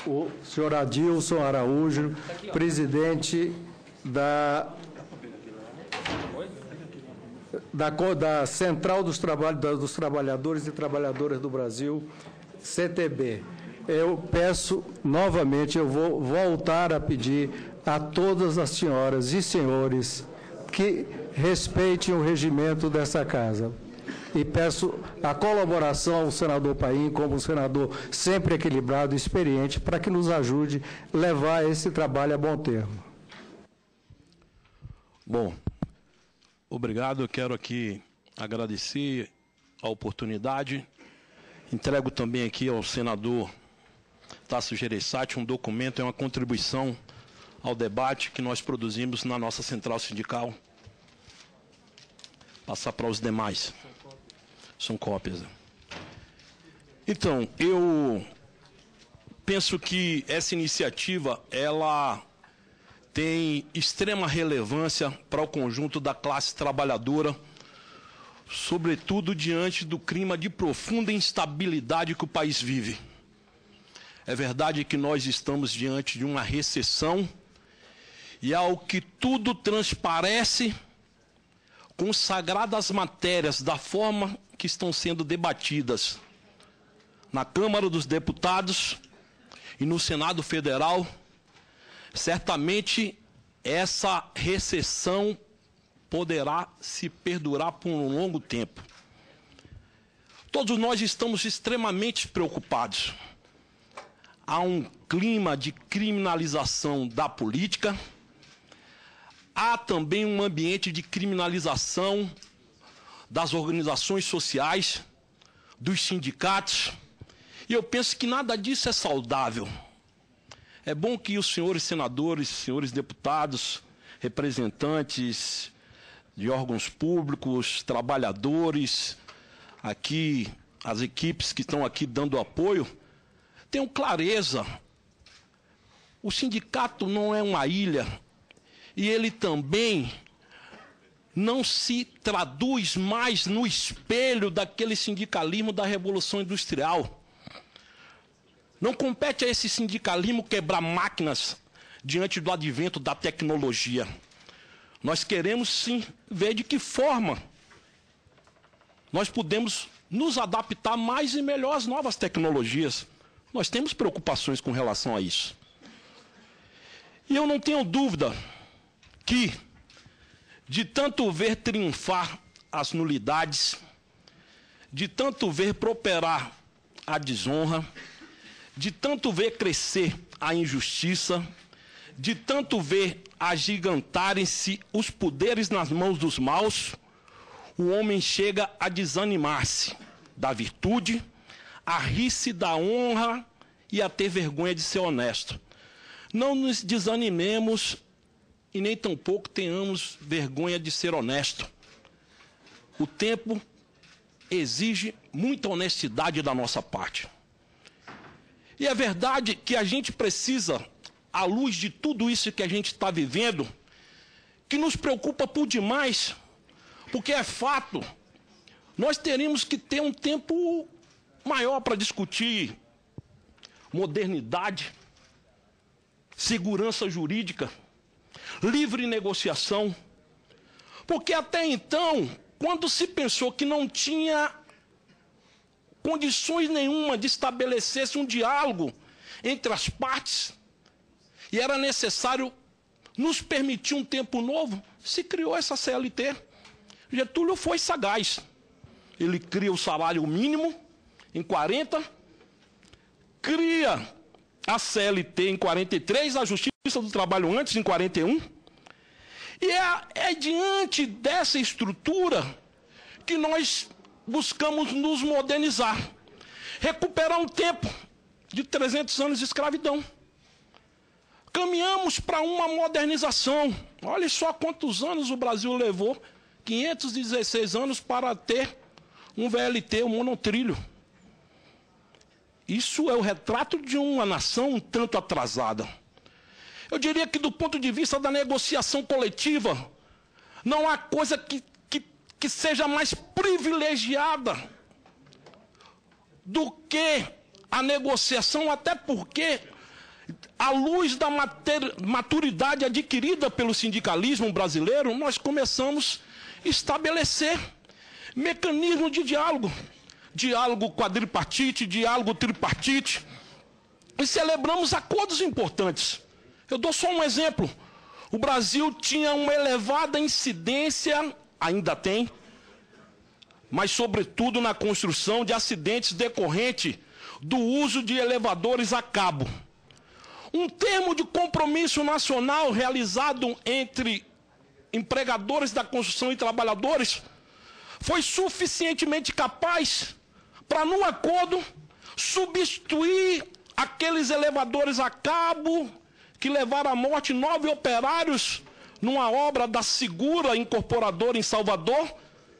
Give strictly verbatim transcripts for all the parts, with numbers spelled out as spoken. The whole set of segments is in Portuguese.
o senhor Adilson Araújo, presidente da, da, da Central dos, Traba, dos Trabalhadores e Trabalhadoras do Brasil, C T B. Eu peço novamente, eu vou voltar a pedir a todas as senhoras e senhores que respeitem o regimento dessa casa. E peço a colaboração ao senador Paim, como um senador sempre equilibrado e experiente, para que nos ajude a levar esse trabalho a bom termo. Bom, obrigado. Eu quero aqui agradecer a oportunidade. Entrego também aqui ao senador Tasso Gereissati um documento, é uma contribuição ao debate que nós produzimos na nossa central sindical. Passar para os demais. São cópias. Então, eu penso que essa iniciativa, ela tem extrema relevância para o conjunto da classe trabalhadora, sobretudo diante do clima de profunda instabilidade que o país vive. É verdade que nós estamos diante de uma recessão e, ao que tudo transparece, consagradas matérias da forma que estão sendo debatidas na Câmara dos Deputados e no Senado Federal, certamente essa recessão poderá se perdurar por um longo tempo. Todos nós estamos extremamente preocupados. Há um clima de criminalização da política, há também um ambiente de criminalização das organizações sociais, dos sindicatos, e eu penso que nada disso é saudável. É bom que os senhores senadores, senhores deputados, representantes de órgãos públicos, trabalhadores, aqui, as equipes que estão aqui dando apoio, tenham clareza. O sindicato não é uma ilha, e ele também não se traduz mais no espelho daquele sindicalismo da Revolução Industrial. Não compete a esse sindicalismo quebrar máquinas diante do advento da tecnologia. Nós queremos, sim, ver de que forma nós podemos nos adaptar mais e melhor às novas tecnologias. Nós temos preocupações com relação a isso. E eu não tenho dúvida que, de tanto ver triunfar as nulidades, de tanto ver prosperar a desonra, de tanto ver crescer a injustiça, de tanto ver agigantarem-se os poderes nas mãos dos maus, o homem chega a desanimar-se da virtude, a rir-se da honra e a ter vergonha de ser honesto. Não nos desanimemos e nem tampouco tenhamos vergonha de ser honesto. O tempo exige muita honestidade da nossa parte. E é verdade que a gente precisa, à luz de tudo isso que a gente está vivendo, que nos preocupa por demais, porque é fato, nós teríamos que ter um tempo maior para discutir modernidade, segurança jurídica, livre negociação, porque até então, quando se pensou que não tinha condições nenhuma de estabelecer-se um diálogo entre as partes, e era necessário nos permitir um tempo novo, se criou essa C L T. Getúlio foi sagaz. Ele cria o salário mínimo em quarenta, cria a C L T em quarenta e três, a Justiça do Trabalho antes, em quarenta e um, e é, é diante dessa estrutura que nós buscamos nos modernizar, recuperar um tempo de trezentos anos de escravidão. Caminhamos para uma modernização. Olha só quantos anos o Brasil levou, quinhentos e dezesseis anos para ter um V L T, um monotrilho. Isso é o retrato de uma nação um tanto atrasada. Eu diria que, do ponto de vista da negociação coletiva, não há coisa que, que, que seja mais privilegiada do que a negociação, até porque à luz da maturidade adquirida pelo sindicalismo brasileiro, nós começamos a estabelecer mecanismos de diálogo, diálogo quadripartite, diálogo tripartite, e celebramos acordos importantes. Eu dou só um exemplo. O Brasil tinha uma elevada incidência, ainda tem, mas sobretudo na construção de acidentes decorrente do uso de elevadores a cabo. Um termo de compromisso nacional realizado entre empregadores da construção e trabalhadores foi suficientemente capaz para, num acordo, substituir aqueles elevadores a cabo que levaram à morte nove operários numa obra da Segura Incorporadora em Salvador,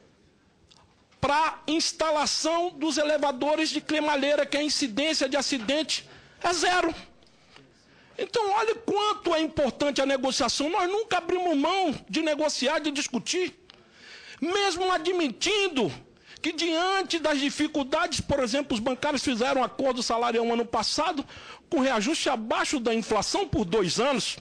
para instalação dos elevadores de cremalheira, que a incidência de acidente é zero. Então, olha quanto é importante a negociação. Nós nunca abrimos mão de negociar, de discutir, mesmo admitindo que, diante das dificuldades, por exemplo, os bancários fizeram um acordo salarial ano passado, com reajuste abaixo da inflação por dois anos.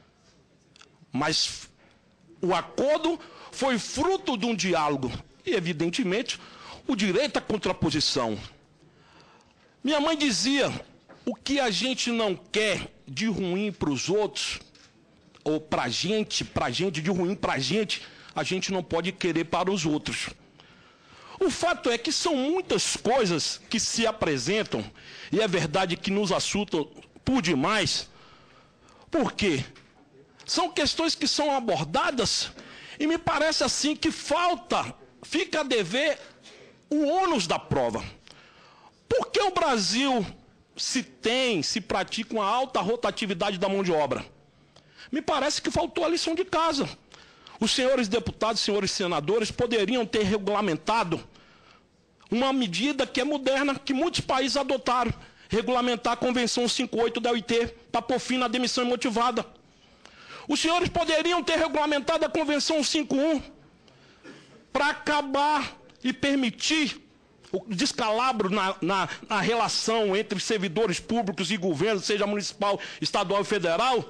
Mas o acordo foi fruto de um diálogo. E, evidentemente, o direito à contraposição. Minha mãe dizia: o que a gente não quer de ruim para os outros, ou para a gente, para a gente, de ruim para a gente, a gente não pode querer para os outros. O fato é que são muitas coisas que se apresentam, e é verdade que nos assustam por demais. Por quê? São questões que são abordadas, e me parece assim que falta, fica a dever o ônus da prova. Por que o Brasil se tem, se pratica uma alta rotatividade da mão de obra? Me parece que faltou a lição de casa. Os senhores deputados, senhores senadores poderiam ter regulamentado uma medida que é moderna, que muitos países adotaram, regulamentar a Convenção cinquenta e oito da O I T, para pôr fim na demissão imotivada. Os senhores poderiam ter regulamentado a Convenção cinquenta e um, para acabar e permitir o descalabro na, na, na relação entre servidores públicos e governo, seja municipal, estadual e federal,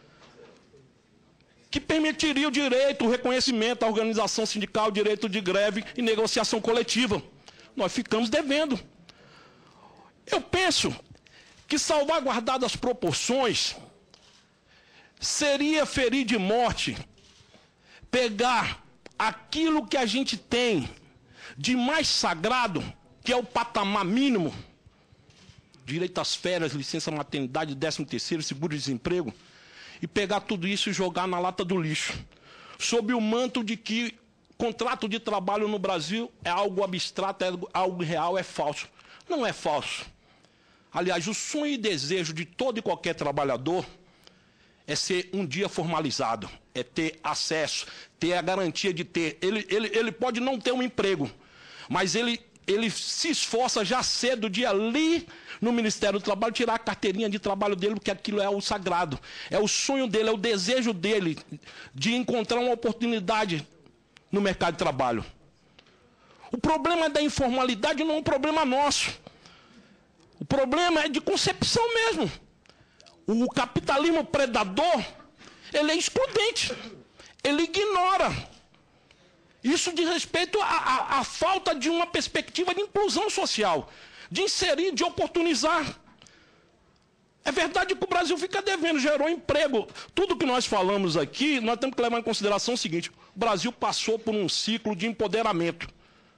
que permitiria o direito, o reconhecimento à organização sindical, direito de greve e negociação coletiva. Nós ficamos devendo. Eu penso que, salvaguardadas as proporções, seria ferir de morte pegar aquilo que a gente tem de mais sagrado, que é o patamar mínimo, direito às férias, licença maternidade, décimo terceiro, seguro-desemprego, e pegar tudo isso e jogar na lata do lixo, sob o manto de que contrato de trabalho no Brasil é algo abstrato, é algo real, é falso. Não é falso. Aliás, o sonho e desejo de todo e qualquer trabalhador é ser um dia formalizado, é ter acesso, ter a garantia de ter. Ele, ele, ele pode não ter um emprego, mas ele, ele se esforça já cedo de ali no Ministério do Trabalho tirar a carteirinha de trabalho dele, porque aquilo é o sagrado. É o sonho dele, é o desejo dele de encontrar uma oportunidade no mercado de trabalho. O problema da informalidade não é um problema nosso. O problema é de concepção mesmo. O capitalismo predador, ele é excludente. Ele ignora. Isso diz respeito à falta de uma perspectiva de inclusão social, de inserir, de oportunizar. É verdade que o Brasil fica devendo, gerou emprego. Tudo que nós falamos aqui, nós temos que levar em consideração o seguinte: o Brasil passou por um ciclo de empoderamento.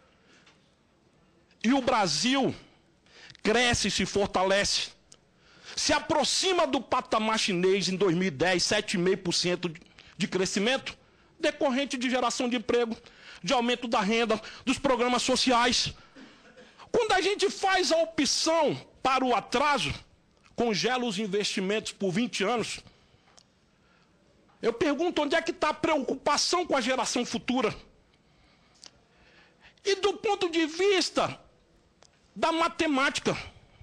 E o Brasil cresce e se fortalece. Se aproxima do patamar chinês em dois mil e dez, sete vírgula cinco por cento de crescimento, decorrente de geração de emprego, de aumento da renda, dos programas sociais. Quando a gente faz a opção para o atraso, congela os investimentos por vinte anos, eu pergunto onde é que está a preocupação com a geração futura. E do ponto de vista da matemática,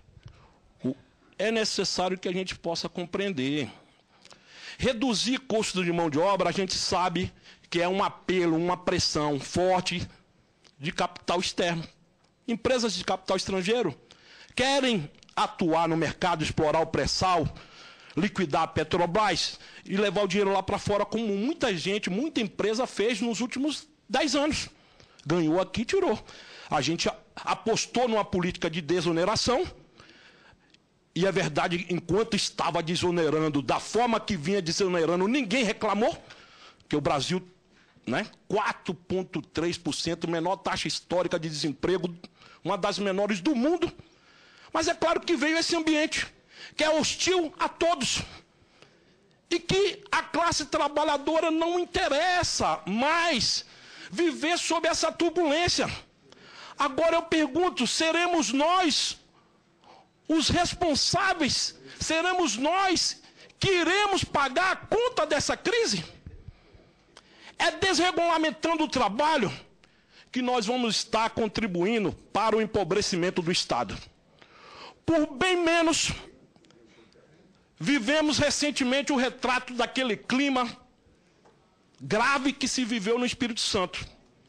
é necessário que a gente possa compreender. Reduzir custos de mão de obra, a gente sabe que é um apelo, uma pressão forte de capital externo. Empresas de capital estrangeiro querem atuar no mercado, explorar o pré-sal, liquidar a Petrobras e levar o dinheiro lá para fora, como muita gente, muita empresa fez nos últimos dez anos. Ganhou aqui, tirou. A gente apostou numa política de desoneração, e é verdade, enquanto estava desonerando, da forma que vinha desonerando, ninguém reclamou, que o Brasil, né, quatro vírgula três por cento, menor taxa histórica de desemprego, uma das menores do mundo. Mas é claro que veio esse ambiente, que é hostil a todos. E que a classe trabalhadora não interessa mais viver sob essa turbulência. Agora eu pergunto, seremos nós os responsáveis? Seremos nós que iremos pagar a conta dessa crise? É desregulamentando o trabalho que nós vamos estar contribuindo para o empobrecimento do Estado. Por bem menos, vivemos recentemente o retrato daquele clima grave que se viveu no Espírito Santo.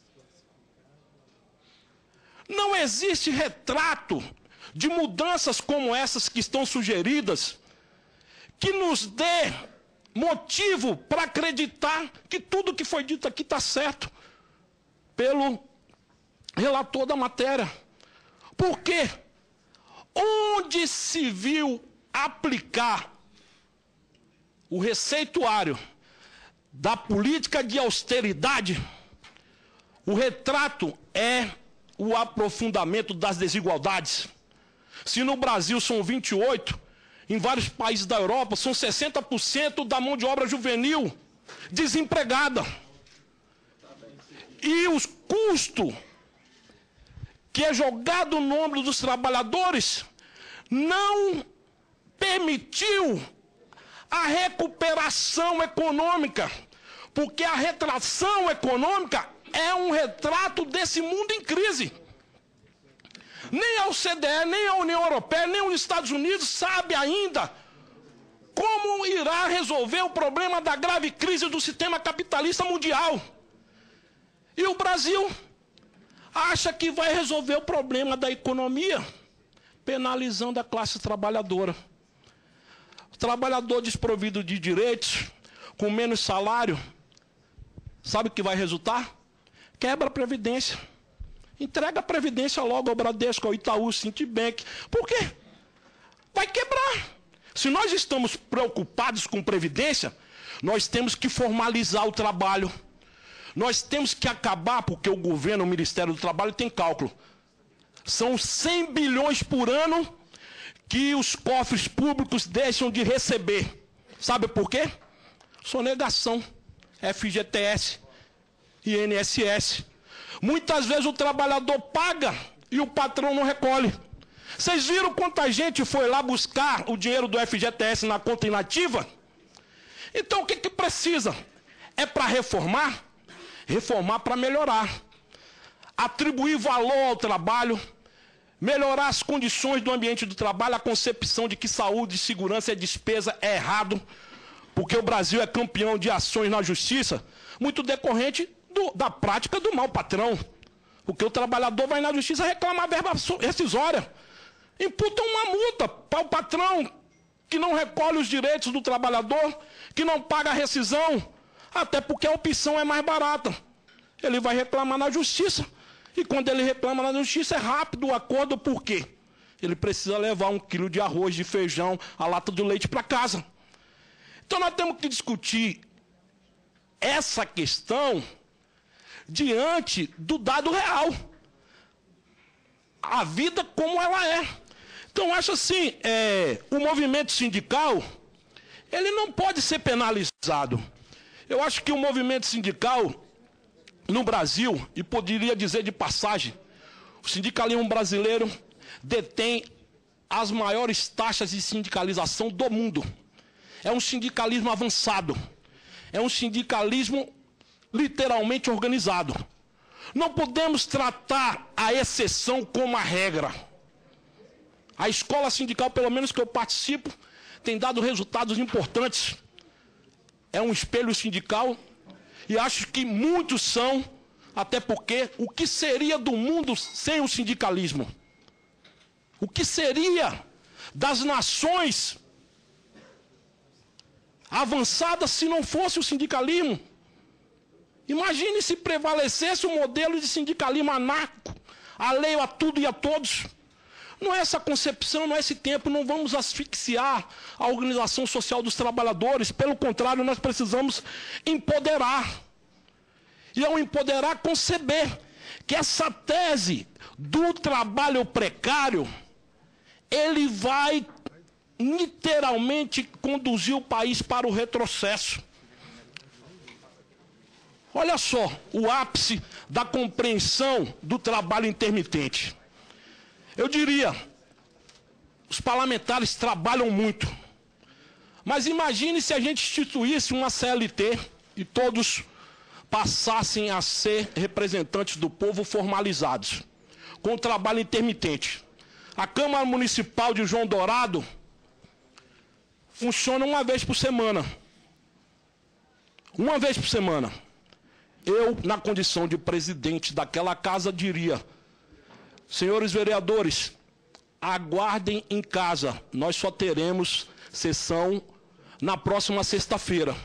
Não existe retrato de mudanças como essas que estão sugeridas que nos dê motivo para acreditar que tudo que foi dito aqui está certo pelo relator da matéria. Por quê? Onde se viu aplicar o receituário da política de austeridade, o retrato é o aprofundamento das desigualdades. Se no Brasil são vinte e oito, em vários países da Europa são sessenta por cento da mão de obra juvenil desempregada. E os custos que é jogado no ombro dos trabalhadores não permitiu a recuperação econômica, porque a retração econômica é um retrato desse mundo em crise. Nem a O C D E, nem a União Europeia, nem os Estados Unidos sabe ainda como irá resolver o problema da grave crise do sistema capitalista mundial. E o Brasil acha que vai resolver o problema da economia penalizando a classe trabalhadora. O trabalhador desprovido de direitos, com menos salário, sabe o que vai resultar? Quebra a Previdência. Entrega a Previdência logo ao Bradesco, ao Itaú, Citibank. Por quê? Vai quebrar. Se nós estamos preocupados com Previdência, nós temos que formalizar o trabalho. Nós temos que acabar, porque o governo, o Ministério do Trabalho tem cálculo. São cem bilhões por ano que os cofres públicos deixam de receber. Sabe por quê? Sonegação, F G T S, I N S S. Muitas vezes o trabalhador paga e o patrão não recolhe. Vocês viram quanta gente foi lá buscar o dinheiro do F G T S na conta inativa? Então o que, que precisa? É para reformar? Reformar para melhorar. Atribuir valor ao trabalho, melhorar as condições do ambiente do trabalho, a concepção de que saúde e segurança é despesa é errado, porque o Brasil é campeão de ações na justiça, muito decorrente do, da prática do mau patrão. Porque o trabalhador vai na justiça reclamar verba rescisória. Imputa uma multa para o patrão que não recolhe os direitos do trabalhador, que não paga a rescisão, até porque a opção é mais barata. Ele vai reclamar na justiça. E quando ele reclama na justiça, é rápido o acordo, por quê? Ele precisa levar um quilo de arroz, de feijão, a lata de leite para casa. Então nós temos que discutir essa questão diante do dado real. A vida como ela é. Então, acho assim, é, o movimento sindical, ele não pode ser penalizado. Eu acho que o movimento sindical, no Brasil, e poderia dizer de passagem, o sindicalismo brasileiro detém as maiores taxas de sindicalização do mundo. É um sindicalismo avançado. É um sindicalismo literalmente organizado. Não podemos tratar a exceção como a regra. A escola sindical, pelo menos que eu participo, tem dado resultados importantes. É um espelho sindical e acho que muitos são, até porque o que seria do mundo sem o sindicalismo? O que seria das nações avançada se não fosse o sindicalismo. Imagine se prevalecesse o modelo de sindicalismo anarco, alheio a tudo e a todos. Não é essa concepção, não é esse tempo, não vamos asfixiar a organização social dos trabalhadores, pelo contrário, nós precisamos empoderar. E ao empoderar, conceber que essa tese do trabalho precário, ele vai literalmente conduzir o país para o retrocesso. Olha só o ápice da compreensão do trabalho intermitente. Eu diria, os parlamentares trabalham muito, mas imagine se a gente instituísse uma C L T e todos passassem a ser representantes do povo formalizados, com o trabalho intermitente. A Câmara Municipal de João Dourado funciona uma vez por semana. Uma vez por semana. Eu, na condição de presidente daquela casa, diria: senhores vereadores, aguardem em casa, nós só teremos sessão na próxima sexta-feira.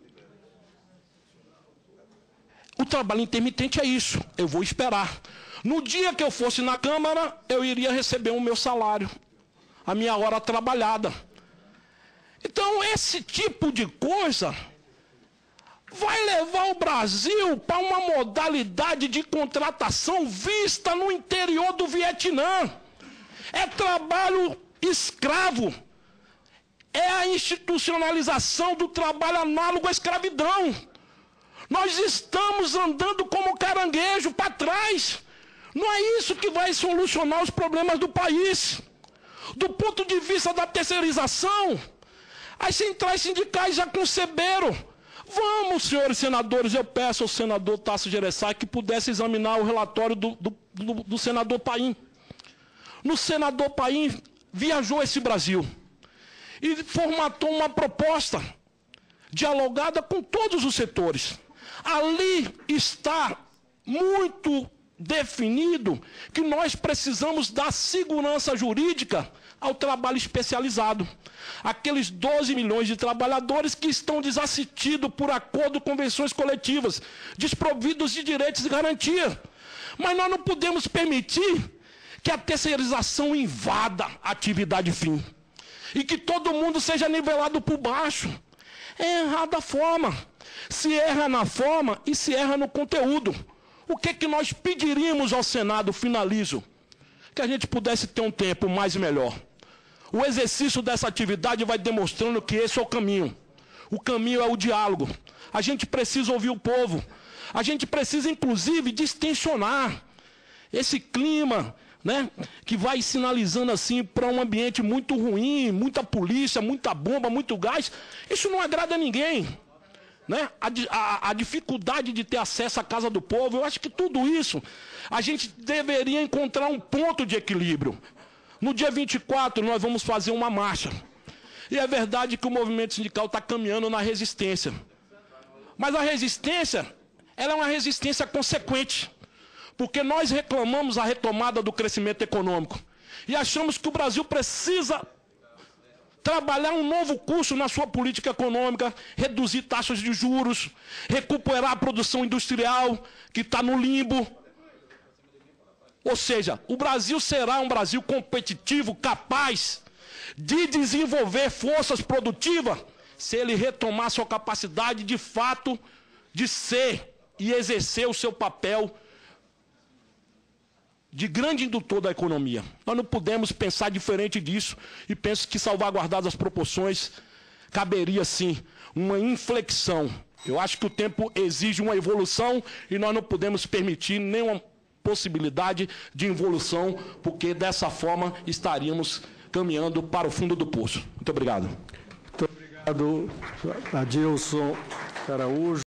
O trabalho intermitente é isso, eu vou esperar. No dia que eu fosse na Câmara, eu iria receber o meu salário, a minha hora trabalhada. Então, esse tipo de coisa vai levar o Brasil para uma modalidade de contratação vista no interior do Vietnã. É trabalho escravo. É a institucionalização do trabalho análogo à escravidão. Nós estamos andando como caranguejo para trás. Não é isso que vai solucionar os problemas do país. Do ponto de vista da terceirização, as centrais sindicais já conceberam. Vamos, senhores senadores, eu peço ao senador Tasso Gereissati que pudesse examinar o relatório do, do, do, do senador Paim. No senador Paim viajou esse Brasil e formatou uma proposta dialogada com todos os setores. Ali está muito definido que nós precisamos dar segurança jurídica ao trabalho especializado. Aqueles doze milhões de trabalhadores que estão desassistidos por acordo, convenções coletivas, desprovidos de direitos e garantia. Mas nós não podemos permitir que a terceirização invada a atividade fim e que todo mundo seja nivelado por baixo. É errada a forma. Se erra na forma e se erra no conteúdo. O que, que nós pediríamos ao Senado, finalizo, que a gente pudesse ter um tempo mais e melhor. O exercício dessa atividade vai demonstrando que esse é o caminho. O caminho é o diálogo. A gente precisa ouvir o povo. A gente precisa, inclusive, distensionar esse clima, né, que vai sinalizando assim para um ambiente muito ruim, muita polícia, muita bomba, muito gás. Isso não agrada a ninguém. Né? A, a, a dificuldade de ter acesso à casa do povo, eu acho que tudo isso, a gente deveria encontrar um ponto de equilíbrio. No dia vinte e quatro, nós vamos fazer uma marcha. E é verdade que o movimento sindical está caminhando na resistência. Mas a resistência, ela é uma resistência consequente. Porque nós reclamamos a retomada do crescimento econômico. E achamos que o Brasil precisa trabalhar um novo curso na sua política econômica, reduzir taxas de juros, recuperar a produção industrial, que está no limbo. Ou seja, o Brasil será um Brasil competitivo, capaz de desenvolver forças produtivas, se ele retomar sua capacidade de fato de ser e exercer o seu papel de grande indutor da economia. Nós não podemos pensar diferente disso e penso que, salvaguardadas as proporções, caberia sim uma inflexão. Eu acho que o tempo exige uma evolução e nós não podemos permitir nenhuma possibilidade de involução, porque dessa forma estaríamos caminhando para o fundo do poço. Muito obrigado. Muito obrigado, Adilson Araújo.